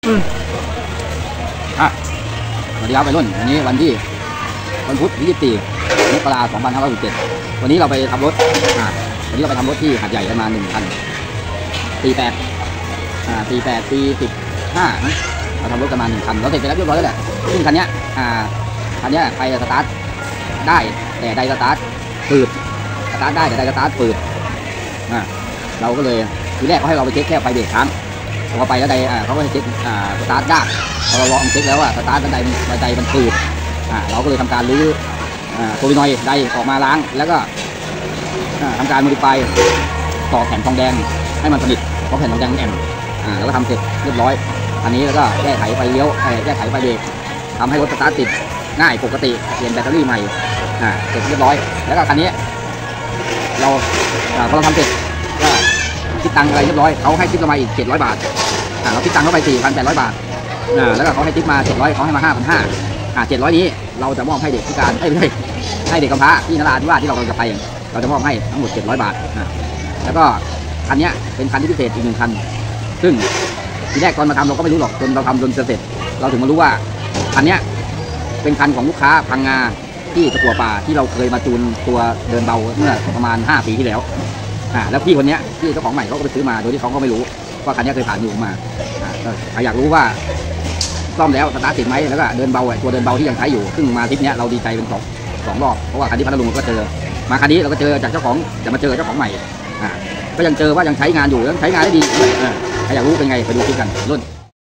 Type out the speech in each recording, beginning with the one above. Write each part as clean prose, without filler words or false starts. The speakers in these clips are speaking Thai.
สวัสดีครับไปรุ่นวันนี้วันพุธที่24 มกราคม 2567วันนี้เราไปทำรถวันนี้เราไปทำรถที่หาดใหญ่กันมา1 คัน48ปี15เราทำรถกันมา1 คันเราเสร็จไปแล้วเรียบร้อยแล้วแหละซึ่งคันนี้ไปสตาร์ทได้แต่ไดสตาร์ทฝืดสตาร์ทได้แต่ไดสตาร์ทฝืดเราก็เลยทีแรกเขาให้เราไปเช็คแค่ไฟเบรกค้างพอไปแล้วไดเขาก็ให้เช็คสตาร์ทยากพอเราลองเช็คแล้วว่าสตาร์ทไดมันฝืดเราก็เลยทำการรื้อโซลินอยด์ไดออกมาล้างแล้วก็ทำการโมดิฟายต่อแผ่นทองแดงให้มันสนิทเพราะแผ่นทองแดงมันแอนแล้วก็ทำเสร็จเรียบร้อยอันนี้แล้วก็แก้ไขไฟเลี้ยวแก้ไขไฟเบรกทำให้รถสตาร์ทติดง่ายปกติเปลี่ยนแบตเตอรี่ใหม่เสร็จเรียบร้อยแล้วก็คันนี้เราพอเราทำเสร็จก็คิดตังค์อะไรเรียบร้อยเขาให้ทิปเรามาอีก700 บาทเราคิดตังค์เข้าไป 4,800 บาทแล้วก็เขาให้ทิปมา700เขาให้มา 5,500 700นี้เราจะมอบให้เด็กพิการไม่ใช่ให้เด็กกำพร้าที่นราธิวาสที่เราจะไปเราจะมอบให้ทั้งหมด700 บาทแล้วก็คันนี้เป็นคันที่พิเศษอีก1 คันซึ่งทีแรกตอนมาทำเราก็ไม่รู้หรอกจนเราทำจนเสร็จเราถึงมารู้ว่าคันนี้เป็นคันของลูกค้าพังงาที่ตะกั่วป่าที่เราเคยมาจูนตัวเดินเบาเมื่อประมาณ5 ปีที่แล้วแล้วพี่คนนี้ที่เจ้าของใหม่เขาก็ไปซื้อมาโดยที่เขาก็ไม่รู้ว่าคันนี้เคยผ่านมือมาอยากรู้ว่าซ่อมแล้วสตาร์ทติดไหมแล้วก็เดินเบาตัวเดินเบาที่ยังใช้อยู่ซึ่งมาทริปนี้เราดีใจเป็นสองรอบเพราะว่าคันที่พัทลุงก็เจอมาคันนี้เราก็เจอจากเจ้าของจะมาเจอเจ้าของใหม่ก็ยังเจอว่ายังใช้งานอยู่ยังใช้งานได้ดีใครอยากรู้เป็นไงไปดูคลิปกันรุ่น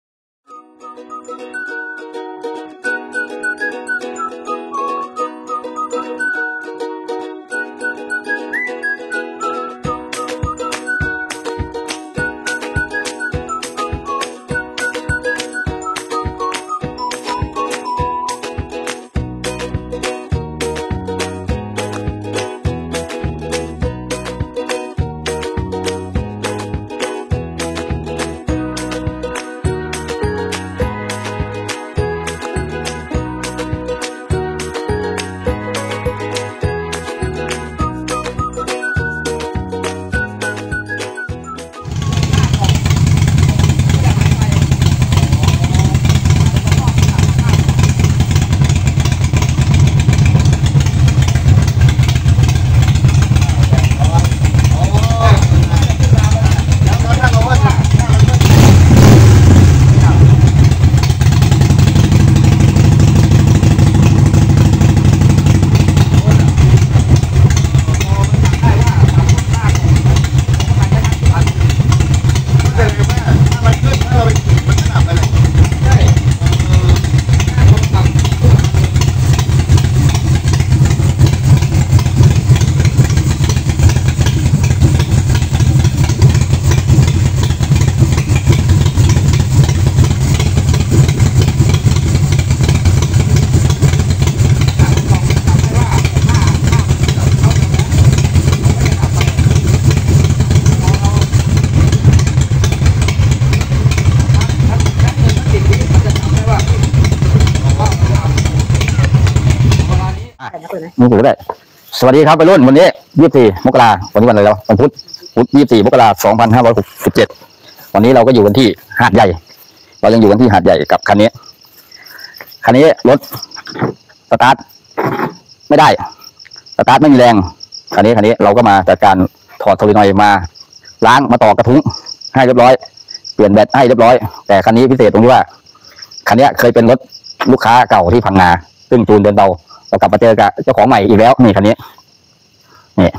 มือถือได้สวัสดีครับไปรุ่นวันนี้24 มกราวันนี้วันอะไรแล้ววันพุธ24 มกราคม 2567วันนี้เราก็อยู่กันที่หาดใหญ่เรายังอยู่กันที่หาดใหญ่กับคันนี้รถสตาร์ทไม่ได้สตาร์ทไม่มีแรงคันนี้เราก็มาจัดการถอดโซลินอยด์มาล้างมาต่อกระทุ้งให้เรียบร้อยเปลี่ยนแบตให้เรียบร้อยแต่คันนี้พิเศษตรงที่ว่าคันนี้เคยเป็นรถลูกค้าเก่าที่พังงาซึ่งจูนเดินเบาเรากลับมาเจอกับเจ้าของใหม่อีกแล้วนี่คันนี้นี่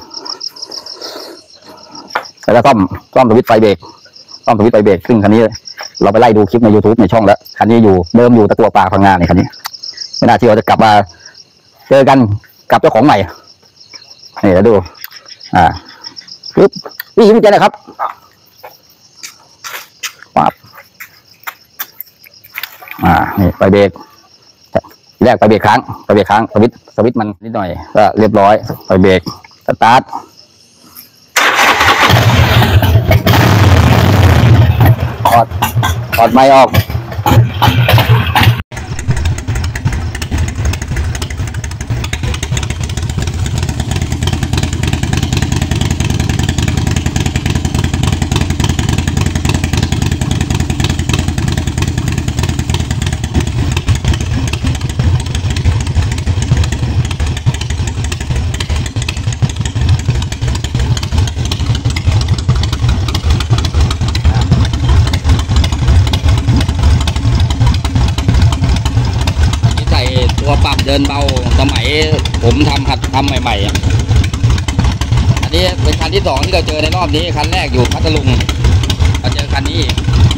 แล้วก็ซ่อมสวิตช์ไฟเบรกซึ่งคันนี้เราไปไล่ดูคลิปใน YouTube ในช่องแล้วคันนี้เดิมอยู่ตะกั่วป่าพังงาในคันนี้ไม่น่าเชื่อจะกลับมาเจอกันกับเจ้าของใหม่นี่แล้วดูปึ๊บนี่ยิ้มใจนะครับปั๊บนี่ไฟเบรกแรกไฟเบรกค้างสวิตช์มันนิดหน่อยก็เรียบร้อยไฟเบรกสตาร์ทถอดไม้ออก ถเดินเบาสมัยผมหัดทำใหม่ๆอันนี้เป็นคันที่2ที่เราเจอในรอบนี้คันแรกอยู่พัทลุงมาเจอคันนี้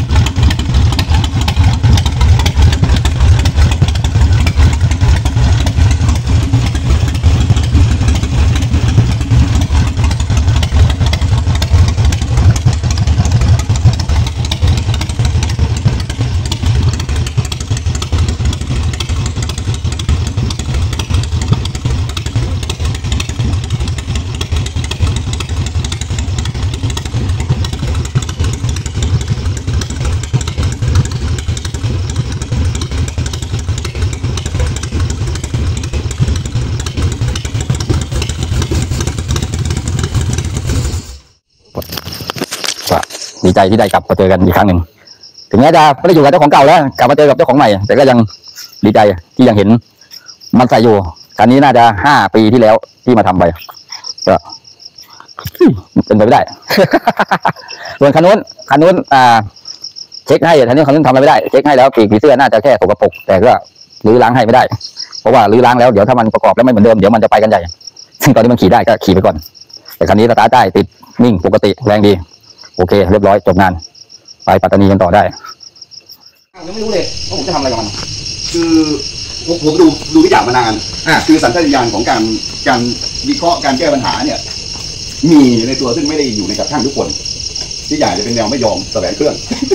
ดีใจที่ได้กลับมาเจอกันอีกครั้งหนึ่งถึงแม้จะไม่ได้อยู่กับเจ้าของเก่าแล้วกลับมาเจอกับเจ้าของใหม่แต่ก็ยังดีใจที่ยังเห็นมันใส่อยู่คันนี้น่าจะ5 ปีที่แล้วที่มาทำไปก็เป็นไปไม่ได้ ส่วนคันนู้นเช็คให้คันนู้นทำอะไรไม่ได้เช็คให้แล้วปีกผีเสื้อน่าจะแค่สกปรกแต่ก็รื้อล้างให้ไม่ได้เพราะว่ารื้อล้างแล้วเดี๋ยวถ้ามันประกอบแล้วไม่เหมือนเดิมเดี๋ยวมันจะไปกันใหญ่ซึ่งตอนนี้มันขี่ได้ก็ขี่ไปก่อนแต่คันนี้สตาร์ทได้ติดนิ่งปกติแรงดีโอเคเรียบร้อยจบงานไปปัตตานีกันต่อได้ยังไม่รู้เลยว่าผมจะทำอะไรกับมันคือผมดูวิจารณ์มานานคือสัญชาตญาณของการวิเคราะห์การแก้ปัญหาเนี่ยมีในตัวซึ่งไม่ได้อยู่ในกับท่านทุกคนที่อยากจะเป็นแนวไม่ยอมแสวงเครื่อง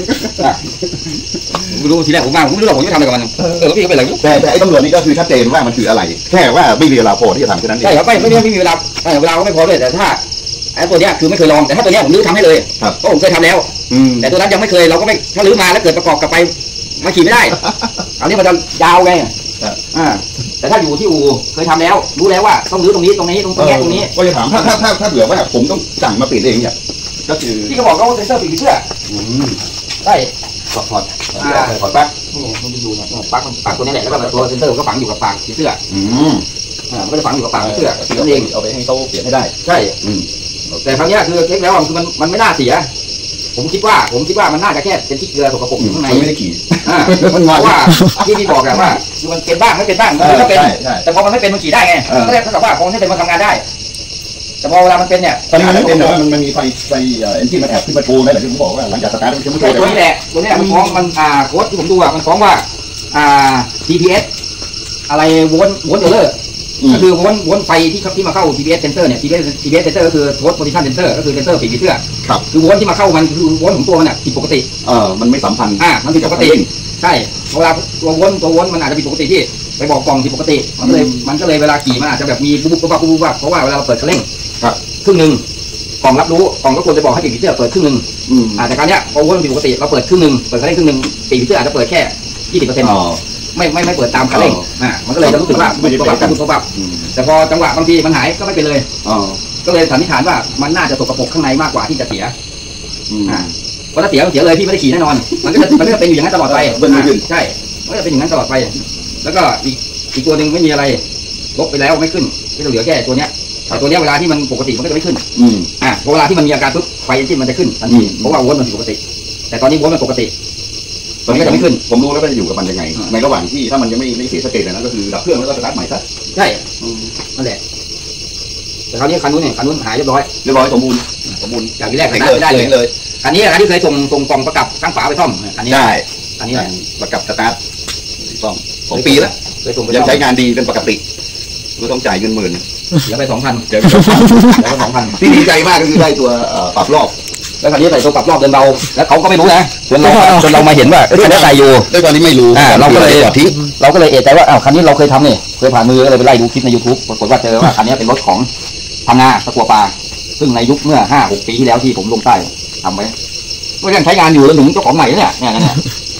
ไม่รู้ทีแรกผมไม่รู้หรอกผมจะทำอะไรกับมันแล้วพี่ก็เป็นอะไรแต่ไอ้ตำรวจนี่ก็คือชัดเจนว่ามันคืออะไรแค่ว่าไม่มีเวลาพอที่จะทำแค่นั้นเองใช่ครับไม่มีเวลาก็ไม่พอเลยแต่ถ้าไอ้ตัวนี้คือไม่เคยลองแต่ถ้าตัวนี้ผมรื้อทำให้เลยเพราะผมเคยทำแล้วแต่ตัวนั้นยังไม่เคยเราก็ไม่ถ้ารื้อมาแล้วเกิดประกอบกลับไปมาขี่ไม่ได้อันนี้มันจะยาวไงแต่ถ้าอยู่ที่อู่เคยทำแล้วรู้แล้วว่าต้องรื้อตรงนี้ตรงนี้ตรงนี้ก็จะถามถ้าเผื่อว่าผมต้องสั่งมาปิดเองเนี่ยก็คือพี่ก็บอกเขาเซ็นเซอร์ปิดเสื้อได้ถอดปลั๊กมันจะดูนะปลั๊กตัวนี้แหละแล้วก็ตัวเซ็นเซอร์ก็ฝังอยู่กับปากผีเสื้อมันก็จะฝังอยู่กับปากผีเสื้อนั่นเองเอาไปให้เขาเปลี่ยนให้ได้ใช่แต่ครั้งนี้คือเช็คแล้วคือมันไม่น่าเสียผมคิดว่ามันน่าจะแค่เป็นที่เกลือสกปรกอยู่ข้างในไม่ได้ขี่เพราะว่าที่พี่บอกแบบว่าคือมันเป็นบ้างไม่เป็นบ้างมันก็เป็นแต่พอมันไม่เป็นมันขี่ได้ไงก็เลยเท่ากับว่าพอไม่เป็นมันทำงานได้แต่พอเวลามันเป็นเนี่ยตอนนี้มันเป็นแต่ว่ามันมีไฟเอ็นจินมันแอบขึ้นมาโชว์ได้หรือที่ผมบอกว่าหลังจากสตาร์ทมันจะไม่โชว์ตัวนี้แหละมันฟ้องมันโค้ดที่ผมดูมันฟ้องว่าTPS อะไรวนเออร์ก็คือวนไฟที่มาเข้า TPS sensor เนี่ย TPS sensor ก็คือ Toast position sensor ก็คือเซนเซอร์ผีเสื้อคือวนที่มาเข้ามันคือวนของตัวมันผิดปกติมันไม่สัมพันธ์มันผิดปกติใช่เวลาตัววนมันอาจจะผิดปกติที่ไปบอกกล่องผิดปกติมันก็เลยเวลาขี่มันอาจจะแบบมีปุ๊บเพราะว่าเวลาเราเปิดคันเร่งครึ่งนึงกล่องรับรู้กล่องก็ควรจะบอกให้ผีเสื้อเปิดครึ่งนึงแต่การเนี้ยพอวนผิดปกติเราเปิดครึ่งนึงเปิดคันเร่งครึ่งนึงผีเสื้ออาจจะเปิดแค่ 20%ไม่เปิดตามคันเร่งมันก็เลยจะรู้สึกว่าไม่ได้การตัวบับแต่พอจังหวะบางทีมันหายก็ไม่เป็นเลยก็เลยสันนิษฐานว่ามันน่าจะสกปรกข้างในมากกว่าที่จะเสียเพราะถ้าเสียเลยพี่ไม่ได้ขี่แน่นอนมันก็จะเป็นอยู่อย่างนั้นตลอดไปใช่มันก็จะเป็นอย่างนั้นตลอดไปแล้วก็อีกตัวหนึ่งไม่มีอะไรลบไปแล้วไม่ขึ้นก็จะเหลือแค่ตัวเนี้ยแต่ตัวเนี้ยเวลาที่มันปกติมันก็จะไม่ขึ้นพอเวลาที่มันมีอาการปุ๊บไฟเอนจินมันจะขึ้นทันทีเพราะว่าวนมันปกติแต่ตอนนี้วนมันปกติตอนนี้ก็จะไม่ขึ้นผมรู้แล้วว่าจะอยู่กับมันยังไงในระหว่างที่ถ้ามันยังไม่เสียสเตจนะก็คือดับเครื่องแล้วก็สตาร์ทใหม่ซะใช่นั่นแหละแต่คราวนี้คันนู้นหายเรียบร้อยสมบูรณ์อย่างที่แรกได้เลยคันนี้ที่เคยส่งกล่องประกับข้างฝาไปซ่อมอันนี้ได้อันนี้ประกับสตาร์ทซ่อม2 ปีแล้วยังใช้งานดีเป็นปกติก็ต้องจ่ายเงิน10,000 เดี๋ยวไป 2,000 ที่ดีใจมากก็คือได้ตัวปรับรอบแล้วคันนี้ใส่ตัวปรับรอบเดินเบาแล้วเขาก็ไม่รู้นะจนเรามาเห็นว่าคันนี้ใส่อยู่ด้วยตอนนี้ไม่รู้เราก็เลยเอะใจว่าคันนี้เราเคยทำนี่เคยผ่านมือก็เลยไปไล่ดูคลิปใน YouTube ปรากฏว่าเจอว่าคันนี้เป็นรถของพังงาตะกัวป่าซึ่งในยุคเมื่อ 5-6 ปีที่แล้วที่ผมลงใต้ทำไว้ก็ยังใช้งานอยู่แล้วหนุ่มเจ้าของใหม่เนี่ยนั่นแหละ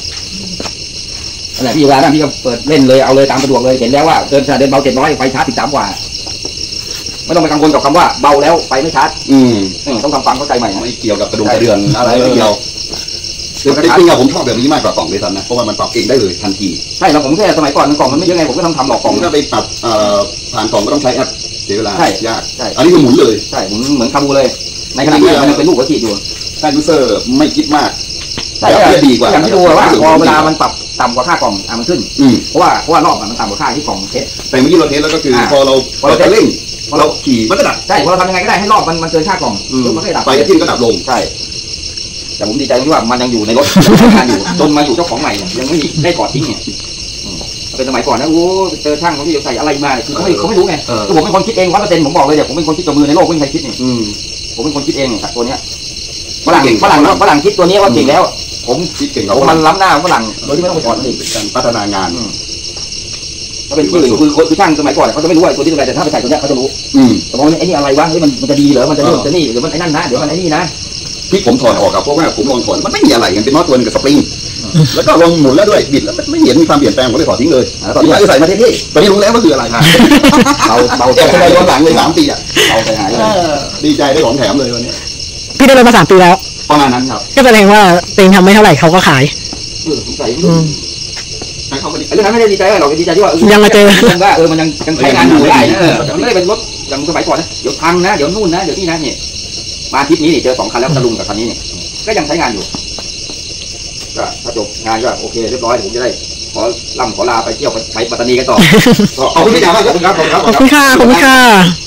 พี่เวลานั้นพี่ก็เปิดเล่นเลยเอาเลยตามสะดวกเลยเห็นแล้วว่าเดินเบา700ไฟชาร์จ13 กว่าไม่ต้องไปกังวลกับคำว่าเบาแล้วไฟไม่ชาร์จต้องทำความเข้าใจใหม่ไม่เกี่ยวกับกระเดือนอะไรไม่เกี่ยวจริงๆผมชอบแบบนี้มากกว่ากล่องเลยซ้ำนะเพราะว่ามันปรับเองได้เลยทันทีใช่แล้วผมแค่สมัยก่อนกล่องมันไม่เยอะไงผมก็ทำหลอกกล่องถ้าไปปรับผ่านกล่องก็ต้องใช้แอปเสียเวลายากอันนี้คือหมุนเลยใช่หมุนเหมือนคาบูเลยในขณะที่มันเป็นลูกหัวฉีดอยู่ถ้ายูเซอร์ไม่คิดมากใช่ดีกว่าอย่างที่ดูว่าพอเวลามันปรับต่ำกว่าค่ากล่องมันขึ้นเพราะว่ารอบมันต่ำกว่าค่าที่กล่องเทสแต่เมื่อกี้เราเทสแล้วก็คือพอเราจะเร่งพอเราขี่มันก็ดับใช่พอเราทำยังไงก็ได้ให้รอบมันเกินค่ากล่องมันก็ดับไฟจิ้มก็ดับลงใช่แต่ผมดีใจตรงที่ว่ามันยังอยู่ในรถทำงานอยู่จนมาอยู่เจ้าของใหม่ยังไม่ได้ถอดทิ้งเนี่ยเป็นสมัยก่อนนะโอ้เจอช่างเขาที่ใส่อะไรมาคือเขาไม่รู้ไงคือผมเป็นคนคิดเอง100%ผมบอกเลยเดี๋ยวผมเป็นคนคิดกับมือในโลกไม่มีใครคิดเนี่ยผมเป็นคนคิดเองตัวเนี้ยฝรั่งคิดตัวนี้ว่าเก่งแล้วผมคิดเก่งผมมันล้ำหน้าฝรั่งโดยที่ไม่ต้องไปถอดมันอีกการพัฒนางานถ้าเป็นที่อื่นคือช่างสมัยก่อนเขาจะไม่รู้ว่าตัวที่อะไรแต่ถ้าไปใส่ตัวนี้เขาจะรู้แต่พอไอ้นี่อะไรวะมันจะดีเหรอมันจะนู่นจะนี่หรือมันไอ้นั่นนะเดี๋ยวมันไอ้นี่นะที่ผมถอดออกกับเพราะว่าผมลองถอดมันไม่มีอะไรมันเป็นน็อตตัวนึงกับสปริงแล้วก็ลงหมุนแล้วด้วยบิดแล้วไม่เห็นมีความเปลี่ยนแปลงผมเลยถอดทิ้งเลยตอนนี้ใส่มาเท่ๆตอนนี้รู้แล้วว่าคืออะไรครับเราแก้ไปย้อนหลังเลย3 ปีอ่ะเราไปหาดีใจได้ของแถมเลยวันนี้พี่ได้รถมา3 ปีแล้วประมาณนั้นครับก็แสดงว่าเต็งทำไม่เท่าไหร่เขาก็ขายใส่เขาไม่ได้เรื่องนั้นไม่ได้ดีใจเราดีใจที่ว่ายังมาเจอว่ามันยังใช้งานอยู่ได้นะมันไม่ได้เป็นรถอย่างสมัยก่อนนะเดี๋ยวพังนะเดี๋ยวนู่นนะเดี๋ยวนี่นะเนี่ยมาทริปนี้นี่เจอ2 คันแล้วตะลุงกับคันนี้เนี่ยก็ยังใช้งานอยู่ก็ถ้าจบงานก็โอเคเรียบร้อยผมจะได้ขอลาไปเที่ยวไปปัตตานีกันต่อขอบคุณพี่จ๋าครับขอบคุณค่ะ